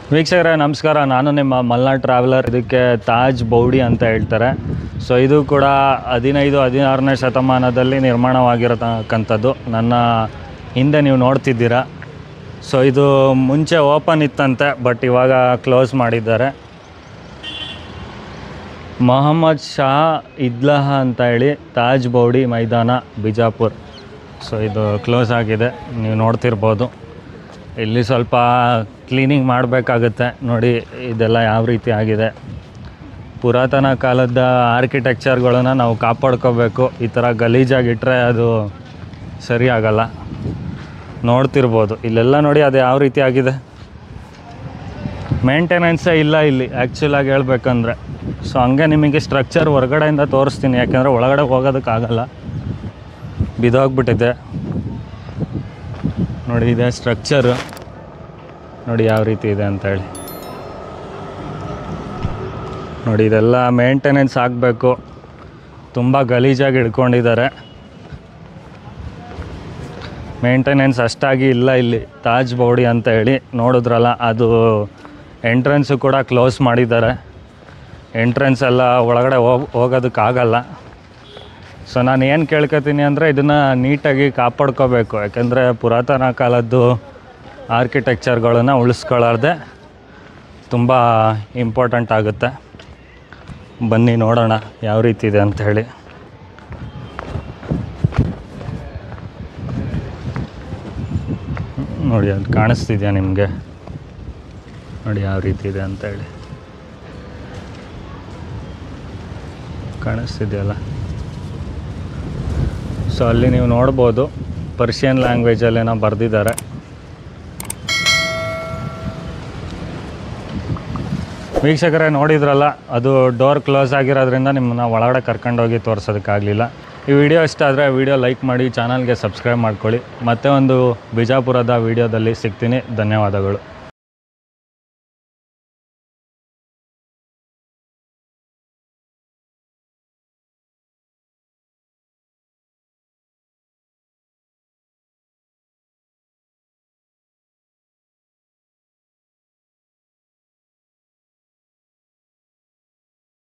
ವೀಕ್ಷಕರೇ ನಮಸ್ಕಾರ, ನಾನು ನಿಮ್ಮ ಮಲ್ನಾಡ್ ಟ್ರಾವೆಲರ್. ಇದಕ್ಕೆ ತಾಜ್ ಬೌಡಿ ಅಂತ ಹೇಳ್ತಾರೆ. ಸೊ ಇದು ಕೂಡ 15-16ನೇ ಶತಮಾನದಲ್ಲಿ ನಿರ್ಮಾಣವಾಗಿರತಕ್ಕಂಥದ್ದು. ನನ್ನ ಹಿಂದೆ ನೀವು ನೋಡ್ತಿದ್ದೀರಾ. ಸೊ ಇದು ಮುಂಚೆ ಓಪನ್ ಇತ್ತಂತೆ, ಬಟ್ ಇವಾಗ ಕ್ಲೋಸ್ ಮಾಡಿದ್ದಾರೆ. ಮೊಹಮ್ಮದ್ ಶಾ ಇದ್ಲಹ ಅಂತ ಹೇಳಿ ತಾಜ್ ಬೌಡಿ ಮೈದಾನ, ಬಿಜಾಪುರ್. ಸೊ ಇದು ಕ್ಲೋಸ್ ಆಗಿದೆ, ನೀವು ನೋಡ್ತಿರ್ಬೋದು. ಇಲ್ಲಿ ಸ್ವಲ್ಪ ಕ್ಲೀನಿಂಗ್ ಮಾಡಬೇಕಾಗುತ್ತೆ. ನೋಡಿ ಇದೆಲ್ಲ ಯಾವ ರೀತಿ ಆಗಿದೆ. ಪುರಾತನ ಕಾಲದ ಆರ್ಕಿಟೆಕ್ಚರ್ಗಳನ್ನು ನಾವು ಕಾಪಾಡ್ಕೋಬೇಕು. ಈ ಥರ ಗಲೀಜಾಗಿಟ್ಟರೆ ಅದು ಸರಿ ಆಗಲ್ಲ. ನೋಡ್ತಿರ್ಬೋದು ಇಲ್ಲೆಲ್ಲ ನೋಡಿ ಅದು ಯಾವ ರೀತಿ ಆಗಿದೆ. ಮೇಂಟೆನೆನ್ಸೇ ಇಲ್ಲ ಇಲ್ಲಿ ಆ್ಯಕ್ಚುಲಾಗಿ ಹೇಳ್ಬೇಕಂದ್ರೆ. ಸೊ ಹಂಗೆ ನಿಮಗೆ ಸ್ಟ್ರಕ್ಚರ್ ಹೊರಗಡೆಯಿಂದ ತೋರಿಸ್ತೀನಿ, ಯಾಕೆಂದರೆ ಒಳಗಡೆ ಹೋಗೋದಕ್ಕಾಗಲ್ಲ, ಬಿದ್ದೋಗ್ಬಿಟ್ಟಿದೆ. ನೋಡಿ ಇದೆ ಸ್ಟ್ರಕ್ಚರು, ನೋಡಿ ಯಾವ ರೀತಿ ಇದೆ ಅಂತೇಳಿ. ನೋಡಿ ಇದೆಲ್ಲ ಮೇಂಟೆನೆನ್ಸ್ ಆಗಬೇಕು. ತುಂಬ ಗಲೀಜಾಗಿ ಇಟ್ಕೊಂಡಿದ್ದಾರೆ. ಮೇಂಟೆನೆನ್ಸ್ ಅಷ್ಟಾಗಿ ಇಲ್ಲ ಇಲ್ಲಿ. ತಾಜ್ ಬೌಡಿ ಅಂತ ಹೇಳಿ ನೋಡಿದ್ರಲ್ಲ, ಅದು ಎಂಟ್ರೆನ್ಸು ಕೂಡ ಕ್ಲೋಸ್ ಮಾಡಿದ್ದಾರೆ. ಎಂಟ್ರೆನ್ಸ್ ಎಲ್ಲ ಒಳಗಡೆ ಹೋಗೋದಕ್ಕಾಗಲ್ಲ. ಸೊ ನಾನು ಏನು ಕೇಳ್ಕೊತೀನಿ ಅಂದರೆ ಇದನ್ನು ನೀಟಾಗಿ ಕಾಪಾಡ್ಕೋಬೇಕು. ಯಾಕೆಂದರೆ ಪುರಾತನ ಕಾಲದ್ದು ಆರ್ಕಿಟೆಕ್ಚರ್ಗಳನ್ನು ಉಳಿಸ್ಕೊಳ್ಳಾರ್ದೆ ತುಂಬ ಇಂಪಾರ್ಟೆಂಟ್ ಆಗುತ್ತೆ. ಬನ್ನಿ ನೋಡೋಣ ಯಾವ ರೀತಿ ಇದೆ ಅಂಥೇಳಿ. ನೋಡಿ ಅದು ಕಾಣಿಸ್ತಿದೆಯಾ ನಿಮಗೆ? ನೋಡಿ ಯಾವ ರೀತಿ ಇದೆ ಅಂತೇಳಿ. ಕಾಣಿಸ್ತಿದೆಯಲ್ಲ? ಸೊ ಅಲ್ಲಿ ನೀವು ನೋಡ್ಬೋದು, ಪರ್ಷಿಯನ್ ಲ್ಯಾಂಗ್ವೇಜಲ್ಲೇನೋ ಬರೆದಿದ್ದಾರೆ. ವೀಕ್ಷಕರೇ ನೋಡಿದ್ರಲ್ಲ, ಅದು ಡೋರ್ ಕ್ಲೋಸ್ ಆಗಿರೋದ್ರಿಂದ ನಿಮ್ಮನ್ನ ಒಳಗಡೆ ಕರ್ಕೊಂಡೋಗಿ ತೋರಿಸೋದಕ್ಕಾಗಲಿಲ್ಲ. ಈ ವಿಡಿಯೋ ಇಷ್ಟ ಆದರೆ ವಿಡಿಯೋ ಲೈಕ್ ಮಾಡಿ, ಚಾನಲ್ಗೆ ಸಬ್ಸ್ಕ್ರೈಬ್ ಮಾಡ್ಕೊಳ್ಳಿ. ಮತ್ತೆ ಒಂದು ಬಿಜಾಪುರದ ವಿಡಿಯೋದಲ್ಲಿ ಸಿಗ್ತೀನಿ. ಧನ್ಯವಾದಗಳು.